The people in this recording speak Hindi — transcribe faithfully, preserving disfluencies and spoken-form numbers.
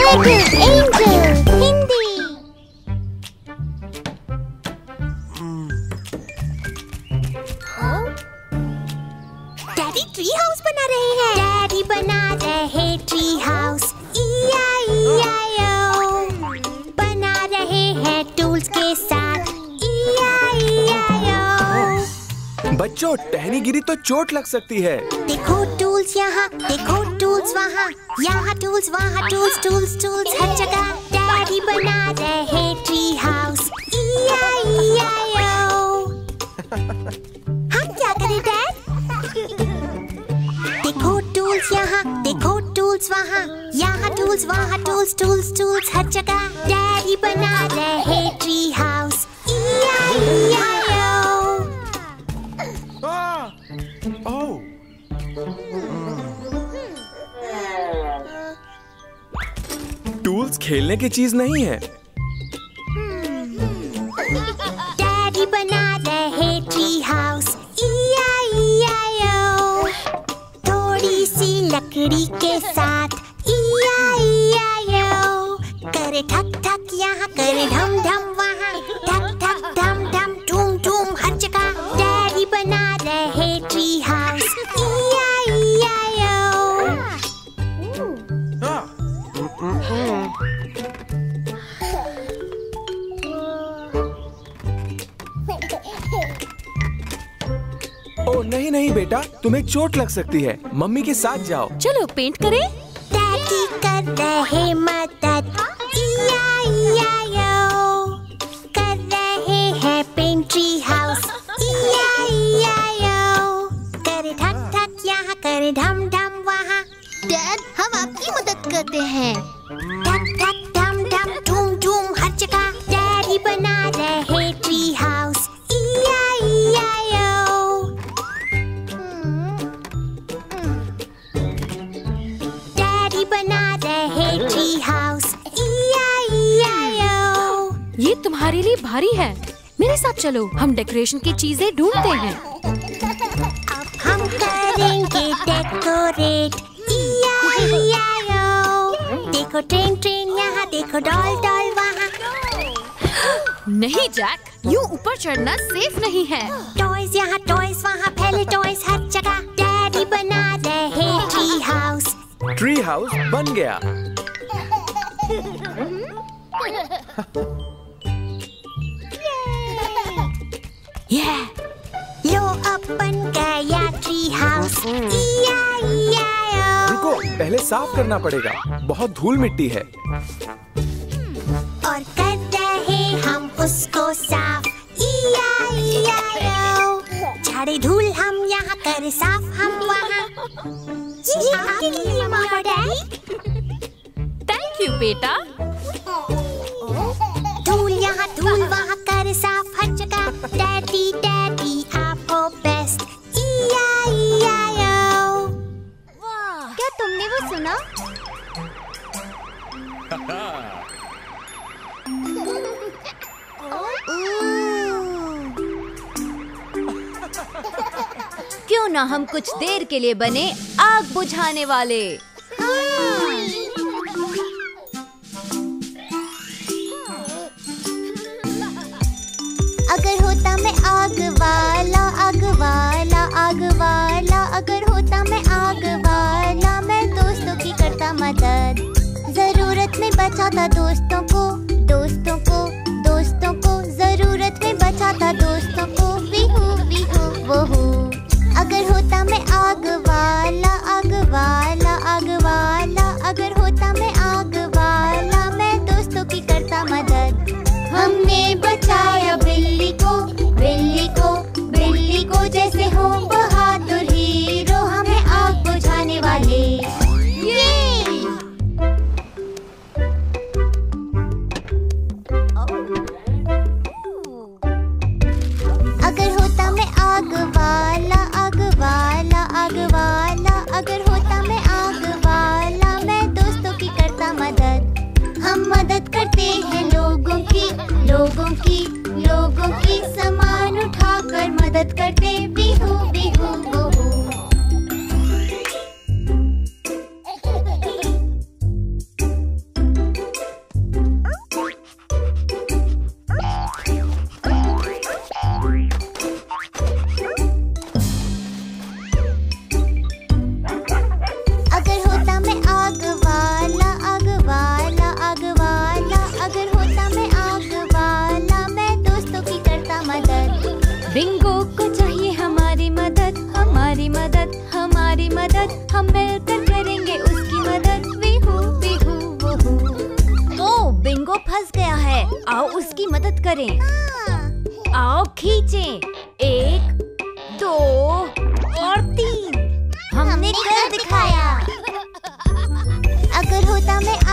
Little Angel Hindi. Daddy tree house बना रहे हैं। डैडी बना रहे tree house. E I E I ओ। बना रहे हैं टूल्स के साथ। ई आई ई आई ओ। बच्चों, टहनी गिरी तो चोट लग सकती है। देखो टूल्स यहाँ, देखो टूल्स वहाँ, यहाँ टूल्स वहाँ टूल्स टूल्स टूल्स हर जगह। डैडी बना रहे tree house. E I E I ओ। हम क्या करें डैड? देखो टूल्स यहाँ, देखो टूल्स वहाँ, यहाँ टूल्स वहाँ टूल्स टूल्स टूल्स हर जगह। डैडी बना रहे tree house. E I E I O. Oh, tools खेलने की चीज नहीं है। डैडी बना रहे tree house. E I E I ओ। थोड़ी सी लकड़ी के साथ। ई आई ई आई ओ। करे ठक ठक यहाँ, करे ढम ढम वहाँ, ठक ठक ढम ढम टूम टूम हर जगह। डैडी बना रहे tree house. E I E I O. ओह नहीं नहीं बेटा, तुम्हें चोट लग सकती है। मम्मी के साथ जाओ। चलो पेंट करें। डैडी कर रहे मदद। ई आई ई आई ओ। कर रहे हैं paint tree house. E I E I O. करे ठक ठक यहाँ, करे ढम ढम वहाँ। डैड, हम आपकी मदद करते हैं। ठक ठक ढम ढम ठूम ठूम हर जगह। डैडी बना रहे tree house. E I E I O. Daddy बना रहे tree house. E I E I ओ। ये तुम्हारे लिए भारी है। मेरे साथ चलो, हम डेकोरेशन की चीजें ढूंढते हैं। अब हम करेंगे decorate. E I E I ओ। देखो ट्रेन ट्रेन यहाँ, देखो डॉल डॉल वहाँ। नहीं जैक, यूँ ऊपर चढ़ना सेफ नहीं है। टॉयज यहाँ, टॉयज वहाँ, फैले टॉयज हर जगह। डैडी बना रहे ट्री हाउस। ट्री हाउस बन गया। Yeah. लो अब बन गया tree house. E I E I ओ। रुको, पहले साफ करना पड़ेगा। बहुत धूल मिट्टी है। और कर रहे हम उसको साफ। ई आई ई आई ओ। झाड़े धूल हम यहाँ, करे साफ हम वहाँ। ये आपके लिए मामा डैडी। थैंक यू बेटा। धूल यहाँ, धूल वहाँ, करे साफ हर जगह। डैडी डैडी आप हो best. E I E I ओ। क्या तुमने वो सुना? क्यों ना हम कुछ देर के लिए बने आग बुझाने वाले। अगर होता मैं आग वाला, आग वाला, आग वाला, अगर होता मैं आग वाला, मैं दोस्तों की करता मदद। जरूरत में बचाता दोस्तों को, दोस्तों को, दोस्तों को, जरूरत में बचाता दोस्तों को। बिहू बिहू वहू। अगर होता मैं आग वाला, आग वाला, आग वाला, अगर होता मैं आग वाला, मैं दोस्तों की करता मदद। हमने बचाया बिल्ली को, बिल्ली को, बिल्ली को, जैसे हो बहादुर हीरो, हमें आग बुझाने वाले। ये अगर होता मैं आग वाला, आग वाला, आग वाला, अगर होता मैं आग वाला, मैं दोस्तों की करता मदद। हम मदद करते हैं लोगों की, लोगों की, लोगों की, सामान उठाकर मदद करते। बिहू बिहू बहू। आओ उसकी मदद करें। हाँ। आओ खींचें। एक, दो और तीन। हमने कर दिखाया। अगर होता मैं